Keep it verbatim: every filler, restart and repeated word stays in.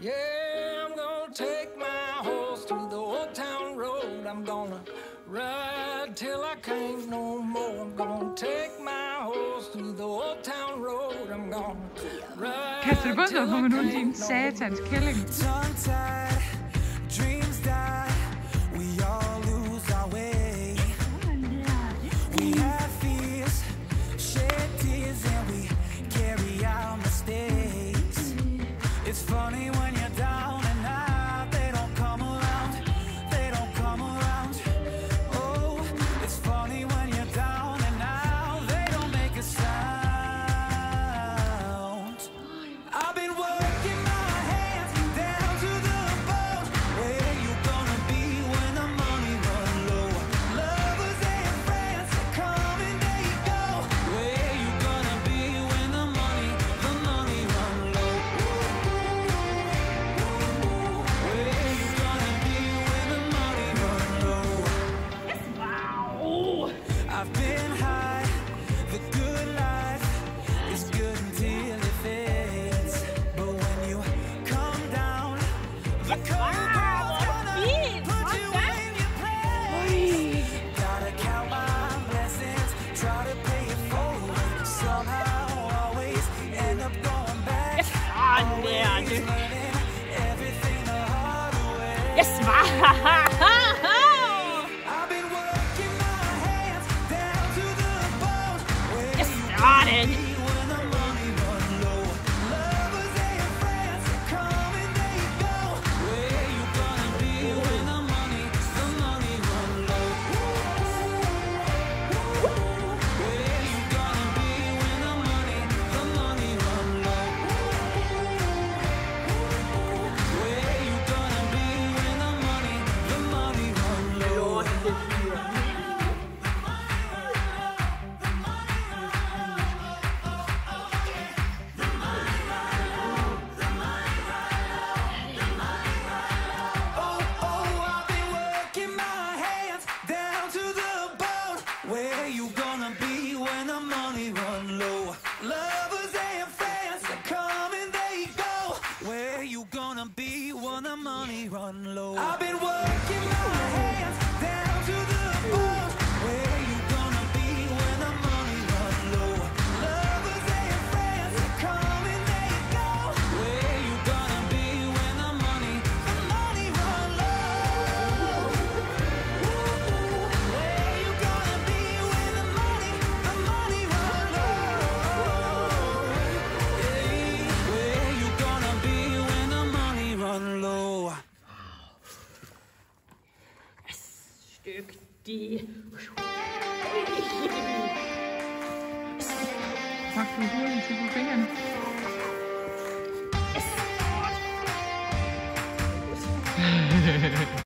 Yeah, I'm gonna take my horse to the old town road. I'm gonna ride till I can't no more. I'm gonna take my horse to the old town road. I'm gonna ride. Kaster du på dig på med nogle din satans kælling? Dreams die, we all lose our way. We have fears, shed tears, and we carry our mistakes. It's funny when you're down and out, they don't come around, they don't come around. Oh, it's funny when you're down and out, they don't make a sound. I've been working my hands down to the bone. Where you gonna be when the money run low? Lovers and friends come and they go. Where you gonna be when the money, the money run low? Where you gonna be when the money run low? Wow! I've been high, the good life is good until it fades. But when you come down, the cold ground's gonna put you in your place. Gotta count my blessings, try to pay it forward. Somehow, always end up going back. Always learning everything the hard way. Yes! I've been working my hands down to the bone. Where Yes, you started. be when the money run low? Lovers and friends come and they go. Where you gonna be when the money, the money run low? Where you gonna be when the money, the money run low? Where you gonna be when the money, the money run low? Oh, oh, I've been working my hands down to the bone. Where you gonna be when the money run low? Lovers and friends come and they go. Where you gonna be when the money run low? I've been working my hands down to the bone. Where you gonna be when the money run low? Lovers and friends come and they go. Where you gonna be when the money, the money run low? Where you gonna be when the money, the money run low? Hey, where you gonna be when the money run low? Dygtig. Fuck, du hurtigt til på fingrene. Yes!